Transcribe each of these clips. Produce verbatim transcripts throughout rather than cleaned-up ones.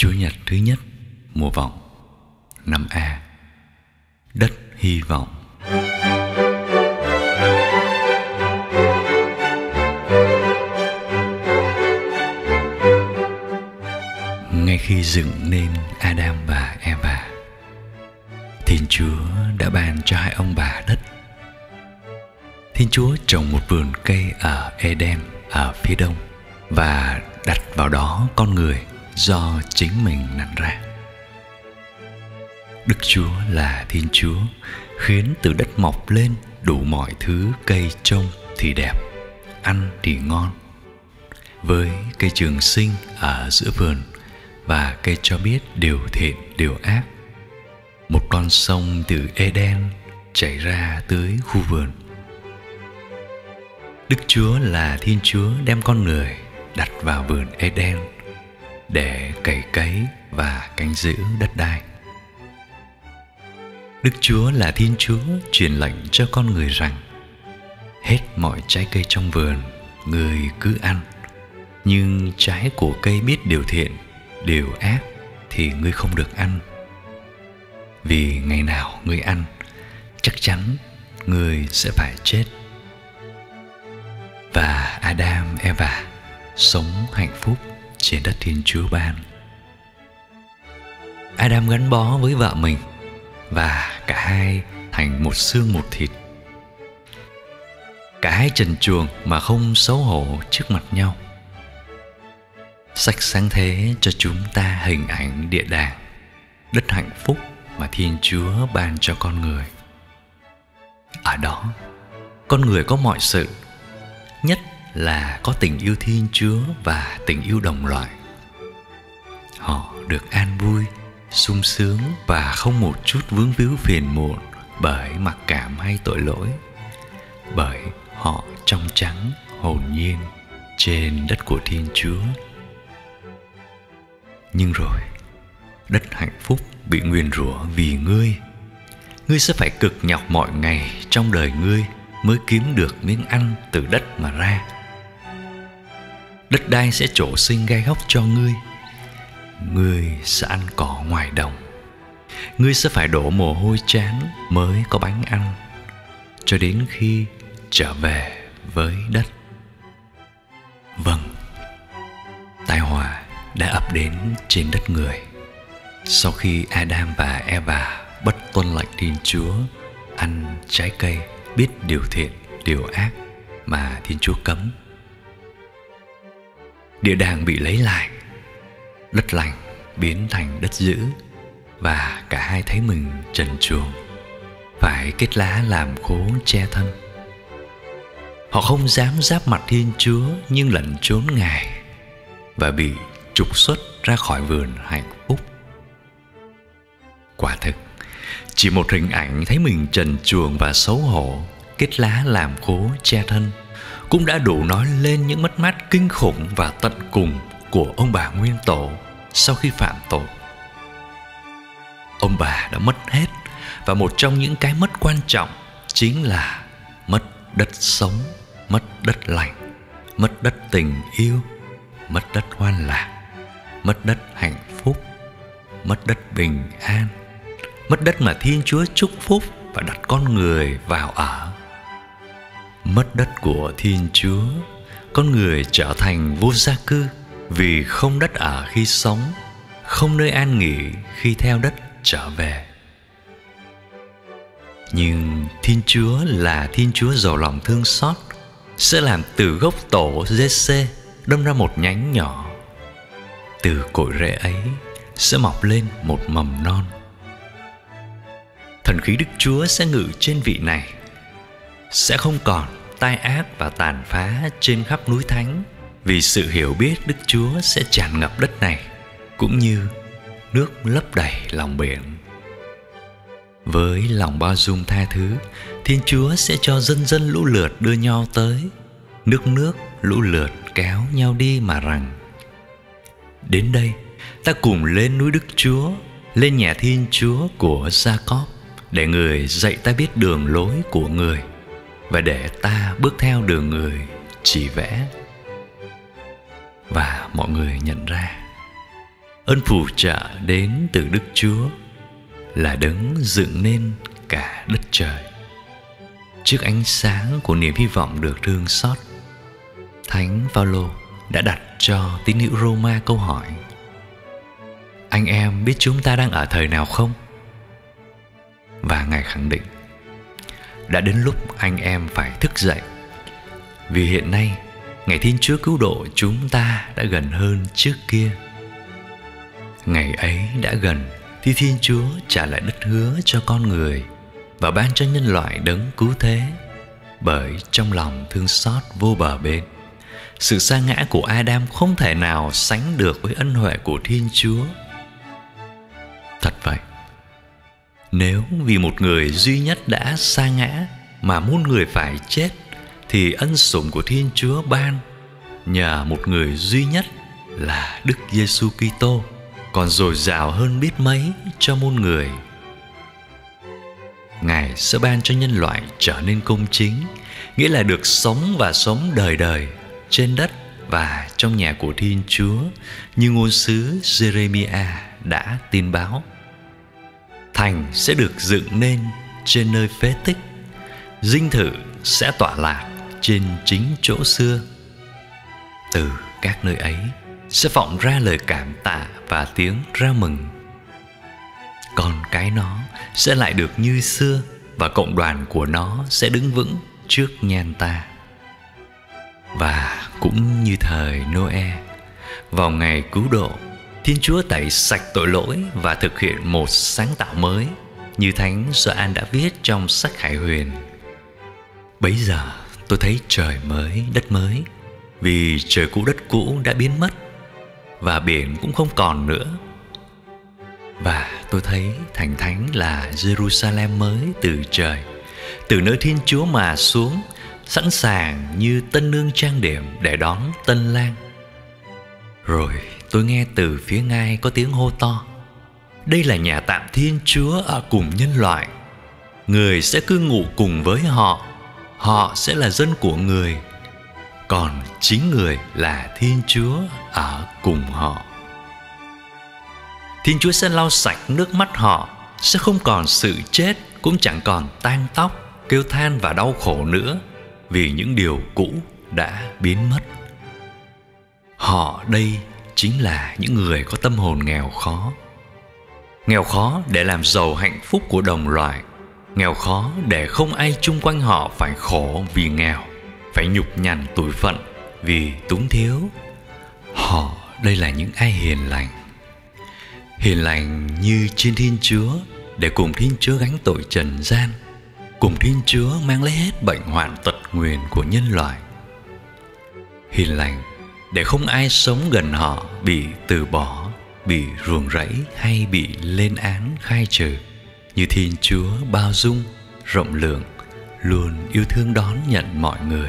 Chúa Nhật thứ nhất mùa vọng năm A. Đất hy vọng. Ngay khi dựng nên Adam và Eva, Thiên Chúa đã ban cho hai ông bà đất. Thiên Chúa trồng một vườn cây ở Eden ở phía đông và đặt vào đó con người do chính mình nặn ra. Đức Chúa là Thiên Chúa khiến từ đất mọc lên đủ mọi thứ cây trông thì đẹp, ăn thì ngon. Với cây trường sinh ở giữa vườn và cây cho biết điều thiện điều ác. Một con sông từ Eden chảy ra tới khu vườn. Đức Chúa là Thiên Chúa đem con người đặt vào vườn Eden để cày cấy và canh giữ đất đai. Đức Chúa là Thiên Chúa truyền lệnh cho con người rằng: hết mọi trái cây trong vườn ngươi cứ ăn, nhưng trái của cây biết điều thiện điều ác thì ngươi không được ăn, vì ngày nào ngươi ăn chắc chắn ngươi sẽ phải chết. Và Adam, Eva sống hạnh phúc trên đất Thiên Chúa ban. Adam gắn bó với vợ mình và cả hai thành một xương một thịt. Cả hai trần truồng mà không xấu hổ trước mặt nhau. Sách Sáng thế cho chúng ta hình ảnh địa đàng, đất hạnh phúc mà Thiên Chúa ban cho con người. Ở đó, con người có mọi sự, nhất là có tình yêu Thiên Chúa và tình yêu đồng loại. Họ được an vui, sung sướng và không một chút vướng víu phiền muộn bởi mặc cảm hay tội lỗi, bởi họ trong trắng, hồn nhiên trên đất của Thiên Chúa. Nhưng rồi, đất hạnh phúc bị nguyền rủa vì ngươi. Ngươi sẽ phải cực nhọc mọi ngày trong đời ngươi mới kiếm được miếng ăn từ đất mà ra. Đất đai sẽ trổ sinh gai góc cho ngươi. Ngươi sẽ ăn cỏ ngoài đồng. Ngươi sẽ phải đổ mồ hôi trán mới có bánh ăn, cho đến khi trở về với đất. Vâng, tai họa đã ập đến trên đất người sau khi Adam và Eva bất tuân lệnh Thiên Chúa, ăn trái cây biết điều thiện điều ác mà Thiên Chúa cấm. Địa đàng bị lấy lại, đất lành biến thành đất dữ, và cả hai thấy mình trần truồng, phải kết lá làm khố che thân. Họ không dám giáp mặt Thiên Chúa nhưng lẩn trốn Ngài và bị trục xuất ra khỏi vườn hạnh phúc. Quả thực, chỉ một hình ảnh thấy mình trần truồng và xấu hổ, kết lá làm khố che thân cũng đã đủ nói lên những mất mát kinh khủng và tận cùng của ông bà nguyên tổ sau khi phạm tội. Ông bà đã mất hết, và một trong những cái mất quan trọng chính là mất đất sống, mất đất lành, mất đất tình yêu, mất đất hoan lạc, mất đất hạnh phúc, mất đất bình an, mất đất mà Thiên Chúa chúc phúc và đặt con người vào ở. Mất đất của Thiên Chúa, con người trở thành vô gia cư vì không đất ở khi sống, không nơi an nghỉ khi theo đất trở về. Nhưng Thiên Chúa là Thiên Chúa giàu lòng thương xót, sẽ làm từ gốc tổ giê-xê đâm ra một nhánh nhỏ. Từ cội rễ ấy sẽ mọc lên một mầm non. Thần khí Đức Chúa sẽ ngự trên vị này. Sẽ không còn tai ác và tàn phá trên khắp núi thánh, vì sự hiểu biết Đức Chúa sẽ tràn ngập đất này, cũng như nước lấp đầy lòng biển. Với lòng bao dung tha thứ, Thiên Chúa sẽ cho dân dân lũ lượt đưa nhau tới, nước nước lũ lượt kéo nhau đi mà rằng: đến đây, ta cùng lên núi Đức Chúa, lên nhà Thiên Chúa của Gia-cóp, để Người dạy ta biết đường lối của Người, và để ta bước theo đường Người chỉ vẽ. Và mọi người nhận ra Ơn phù trợ đến từ Đức Chúa, là đấng dựng nên cả đất trời. Trước ánh sáng của niềm hy vọng được thương xót, Thánh Phaolô đã đặt cho tín hữu Roma câu hỏi: anh em biết chúng ta đang ở thời nào không? Và Ngài khẳng định: đã đến lúc anh em phải thức dậy, vì hiện nay ngày Thiên Chúa cứu độ chúng ta đã gần hơn trước kia. Ngày ấy đã gần thì Thiên Chúa trả lại đất hứa cho con người và ban cho nhân loại đấng cứu thế, bởi trong lòng thương xót vô bờ bến, sự sa ngã của Adam không thể nào sánh được với ân huệ của Thiên Chúa. Thật vậy, nếu vì một người duy nhất đã sa ngã mà muôn người phải chết, thì ân sủng của Thiên Chúa ban nhờ một người duy nhất là Đức Giêsu Kitô còn dồi dào hơn biết mấy cho muôn người. Ngài sẽ ban cho nhân loại trở nên công chính, nghĩa là được sống và sống đời đời trên đất và trong nhà của Thiên Chúa, như ngôn sứ Jeremiah đã tin báo. Thành sẽ được dựng nên trên nơi phế tích, dinh thự sẽ tọa lạc trên chính chỗ xưa. Từ các nơi ấy sẽ vọng ra lời cảm tạ và tiếng reo mừng. Con cái nó sẽ lại được như xưa, và cộng đoàn của nó sẽ đứng vững trước nhan ta. Và cũng như thời Noe, vào ngày cứu độ, Thiên Chúa tẩy sạch tội lỗi và thực hiện một sáng tạo mới, như Thánh Gioan đã viết trong sách Khải Huyền. Bấy giờ tôi thấy trời mới, đất mới, vì trời cũ đất cũ đã biến mất, và biển cũng không còn nữa. Và tôi thấy thành thánh là Jerusalem mới từ trời, từ nơi Thiên Chúa mà xuống, sẵn sàng như tân nương trang điểm để đón tân lang. Rồi tôi nghe từ phía Ngai có tiếng hô to: đây là nhà tạm Thiên Chúa ở cùng nhân loại. Người sẽ cư ngụ cùng với họ, họ sẽ là dân của Người, còn chính Người là Thiên Chúa ở cùng họ. Thiên Chúa sẽ lau sạch nước mắt họ, sẽ không còn sự chết, cũng chẳng còn tang tóc, kêu than và đau khổ nữa, vì những điều cũ đã biến mất. Họ đây chính là những người có tâm hồn nghèo khó. Nghèo khó để làm giàu hạnh phúc của đồng loại, nghèo khó để không ai chung quanh họ phải khổ vì nghèo, phải nhục nhằn tủi phận vì túng thiếu. Họ đây là những ai hiền lành. Hiền lành như trên Thiên Chúa, để cùng Thiên Chúa gánh tội trần gian, cùng Thiên Chúa mang lấy hết bệnh hoạn tật nguyền của nhân loại. Hiền lành để không ai sống gần họ bị từ bỏ, bị ruồng rẫy hay bị lên án khai trừ, như Thiên Chúa bao dung, rộng lượng, luôn yêu thương đón nhận mọi người.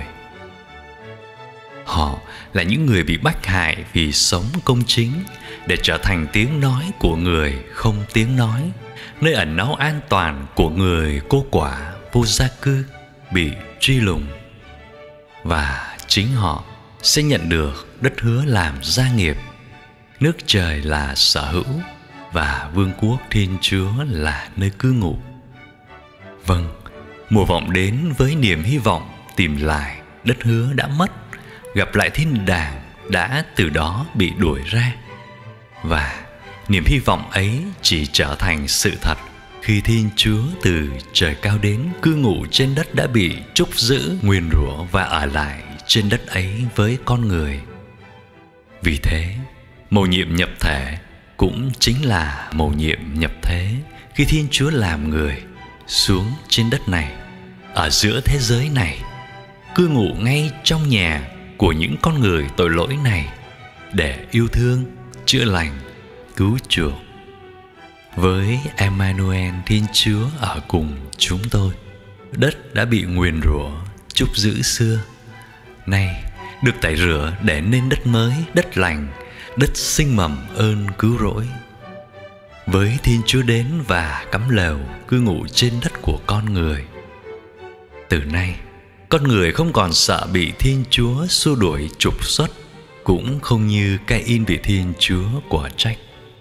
Họ là những người bị bách hại vì sống công chính, để trở thành tiếng nói của người không tiếng nói, nơi ẩn náu an toàn của người cô quả vô gia cư bị truy lùng. Và chính họ sẽ nhận được đất hứa làm gia nghiệp, nước trời là sở hữu, và vương quốc Thiên Chúa là nơi cư ngụ. Vâng, mùa vọng đến với niềm hy vọng tìm lại đất hứa đã mất, gặp lại thiên đàng đã từ đó bị đuổi ra. Và niềm hy vọng ấy chỉ trở thành sự thật khi Thiên Chúa từ trời cao đến cư ngụ trên đất đã bị trúc giữ, nguyền rủa, và ở lại trên đất ấy với con người. Vì thế, mầu nhiệm nhập thể cũng chính là mầu nhiệm nhập thế khi Thiên Chúa làm người xuống trên đất này, ở giữa thế giới này, cư ngụ ngay trong nhà của những con người tội lỗi này, để yêu thương, chữa lành, cứu chuộc. Với Emmanuel, Thiên Chúa ở cùng chúng tôi, đất đã bị nguyền rủa, trúc giữ xưa, nay được tẩy rửa để nên đất mới, đất lành, đất sinh mầm ơn cứu rỗi. Với Thiên Chúa đến và cắm lều cư ngụ trên đất của con người, từ nay con người không còn sợ bị Thiên Chúa xua đuổi trục xuất, cũng không như KINH bị Thiên Chúa quả trách.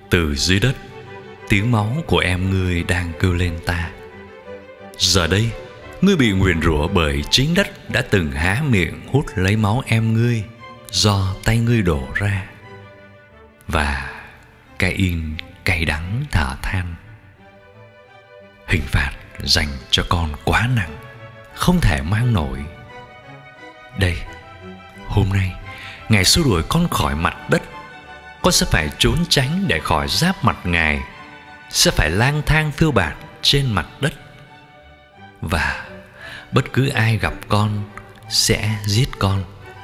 Từ dưới đất, tiếng máu của em ngươi đang kêu lên ta. Giờ đây, ngươi bị nguyền rủa bởi chính đất đã từng há miệng hút lấy máu em ngươi do tay ngươi đổ ra. Và KINH cay đắng thở than. Hình phạt dành cho con quá nặng, không thể mang nổi. Đây, hôm nay Ngài xua đuổi con khỏi mặt đất. Con sẽ phải trốn tránh để khỏi giáp mặt Ngài, sẽ phải lang thang phiêu bạt trên mặt đất. Và bất cứ ai gặp con sẽ giết con.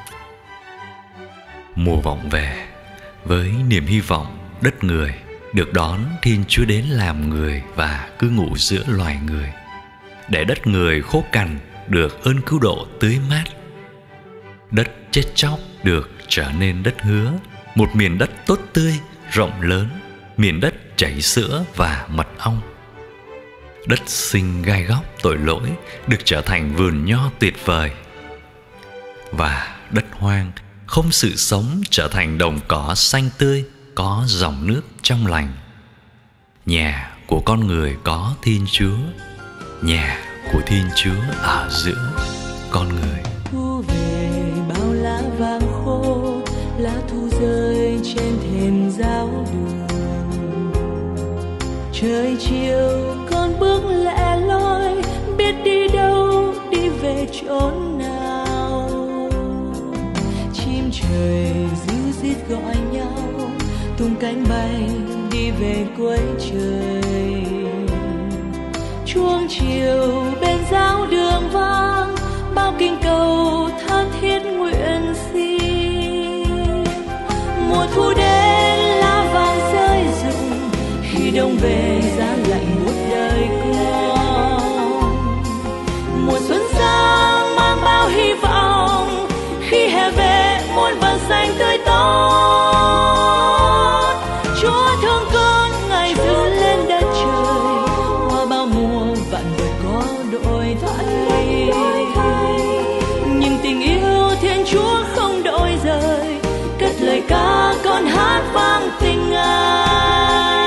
Mùa vọng về với niềm hy vọng đất người được đón Thiên Chúa đến làm người và cư ngụ giữa loài người, để đất người khô cằn được ơn cứu độ tưới mát. Đất chết chóc được trở nên đất hứa, một miền đất tốt tươi, rộng lớn, miền đất chảy sữa và mật ong. Đất sinh gai góc tội lỗi được trở thành vườn nho tuyệt vời. Và đất hoang không sự sống trở thành đồng cỏ xanh tươi, có dòng nước trong lành. Nhà của con người có Thiên Chúa, nhà của Thiên Chúa ở giữa con người. Thu về bao lá vàng khô, lá thu rơi trên thềm giáo đường. Trời chiều con bước lẻ loi, biết đi đâu, đi về chốn nào. Chim trời ríu rít gọi nhau, tung cánh bay đi về cuối trời. Chuông chiều bên giáo đường vang, bao kinh cầu tha thiết nguyện xin. Mùa thu đến lá vàng rơi rụng, khi đông về giá lạnh buốt đời con. Mùa xuân sang mang bao hy vọng, khi hè về muôn vần xanh tươi tốt. Chúa thương con, Ngài giữ lên đất trời, qua bao mùa vạn vật có đổi thay. Nhưng tình yêu Thiên Chúa không đổi rời, cất lời ca con hát vang tình Ngài.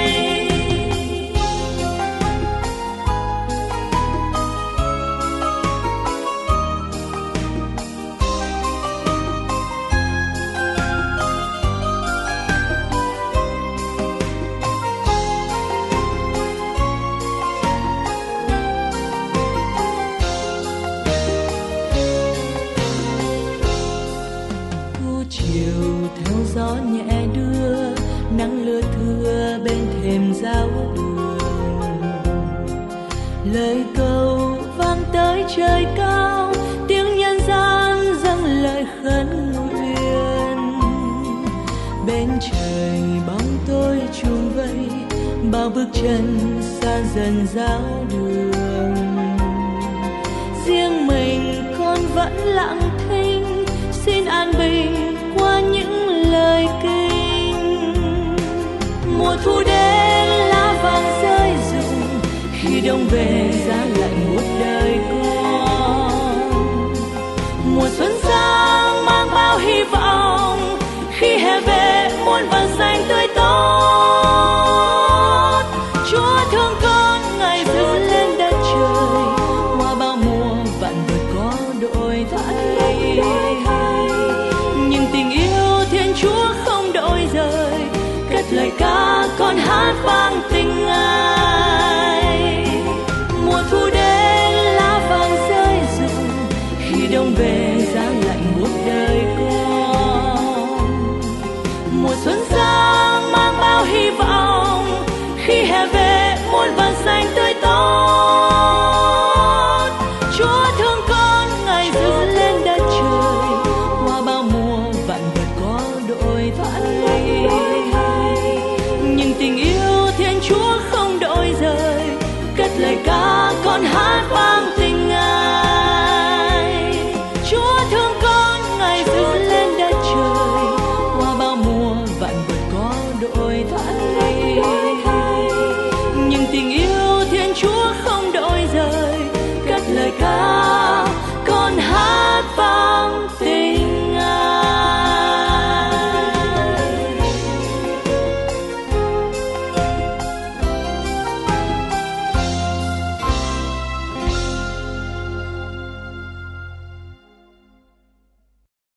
Gió nhẹ đưa nắng lưa thưa bên thềm giáo đường. Lời cầu vang tới trời cao, tiếng nhân gian dâng lời khấn nguyện. Bên trời bóng tối chuông vây, bao bước chân xa dần giáo đường. Riêng mình con vẫn lặng thinh, xin an bình qua những lời kinh. Mùa thu đến lá vàng rơi rụng, khi đông về giá lạnh buốt đời con. Mùa xuân sang mang bao hy vọng, khi hè về muôn vần xanh tươi tốt. Chúa thương con, Ngài giữ lên đất trời, qua bao mùa vạn vật có đổi thay. Nhưng tình yêu Thiên Chúa không đổi rời, cất lời ca con hát vang tình Ngài. Mùa thu đến lá vàng rơi rụng, khi đông về giá lạnh buốt đời con. Mùa xuân sang mang bao hy vọng, khi hè về muôn vần xanh tươi tốt. Chúa thương con, Ngài giữ lên đất trời, qua bao mùa vạn vật có đổi thay. Nhưng tình yêu Thiên Chúa không đổi rời, cất lời ca con hát vang tình Ngài. Chúa thương con, Ngài giữ lên đất trời, qua bao mùa vạn vật có đổi thay.